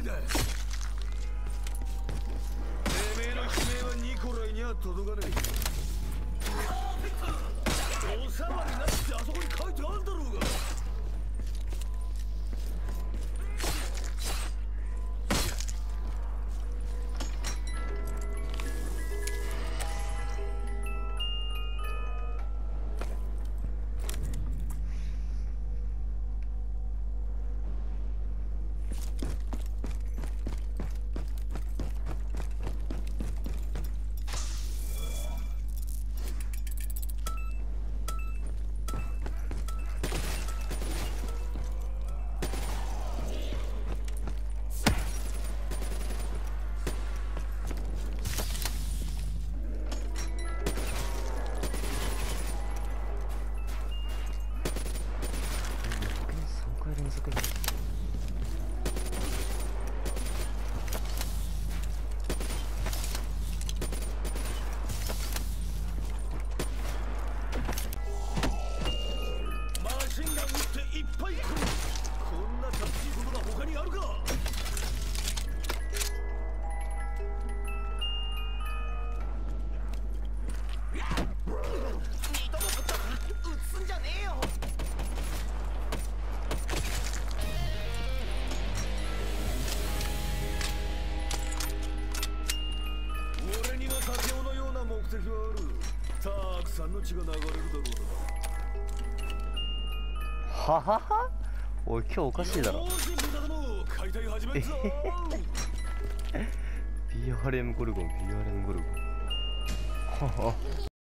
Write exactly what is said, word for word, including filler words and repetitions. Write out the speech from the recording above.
りだ。てめえの悲鳴はニコライには届かねえ。おさわりなしってあそこに書いてあるだろうが。たくさんの血が流れるだろうな。ははは。おい今日おかしいだろ。ビアレムゴルゴンビアレムゴルゴン。はは